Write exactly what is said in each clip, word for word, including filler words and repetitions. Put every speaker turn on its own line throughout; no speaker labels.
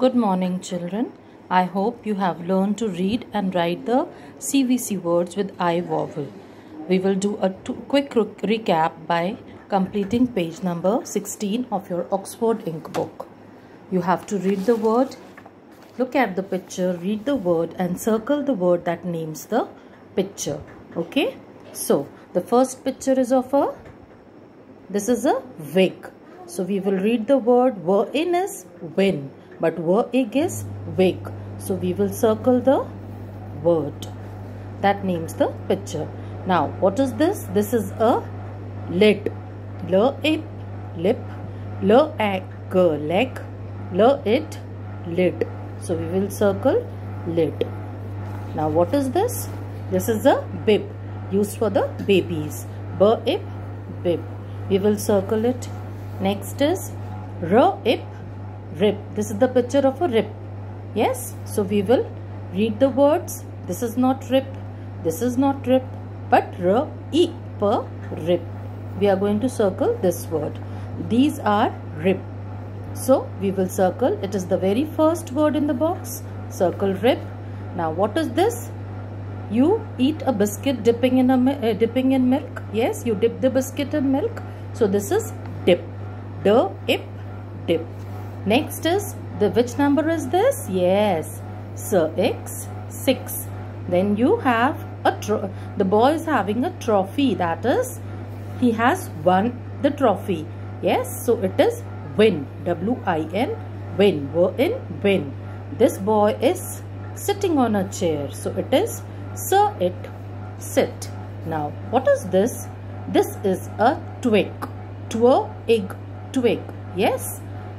Good morning, children. I hope you have learned to read and write the C V C words with I vowel. We will do a quick re recap by completing page number sixteen of your Oxford Ink book. You have to read the word, look at the picture, read the word and circle the word that names the picture. Okay? So, the first picture is of a, this is a wig. So, we will read the word were in is win. But were egg is wig. So we will circle the word that names the picture. Now what is this? This is a lid. L ip lip. L ag leg. L it lid. So we will circle lid. Now what is this? This is a bib used for the babies. B ip bib. We will circle it. Next is r ip rib. This is the picture of a rib. Yes. So we will read the words. This is not rib. This is not rib. But r e per rib. We are going to circle this word. These are rib. So we will circle. It is the very first word in the box. Circle rib. Now what is this? You eat a biscuit dipping in a uh, dipping in milk. Yes. You dip the biscuit in milk. So this is dip. D ip dip. Next is, the which number is this? Yes, six, six. Then you have a, tro the boy is having a trophy. That is, he has won the trophy. Yes, so it is win. W I N, win. Were in, win. This boy is sitting on a chair. So it is, sir, it, sit. Now, what is this? This is a twig. Twig, twig. Yes.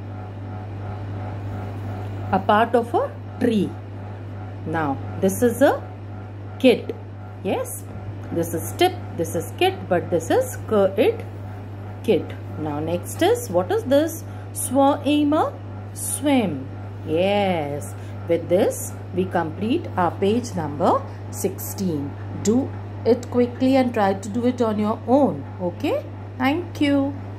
A part of a tree. Now this is a kid. Yes, this is tip, this is kid, but this is kid, kid. Now next is, what is this? Swimmer, swim. Yes, with this we complete our page number sixteen. Do it quickly and try to do it on your own. Okay, thank you.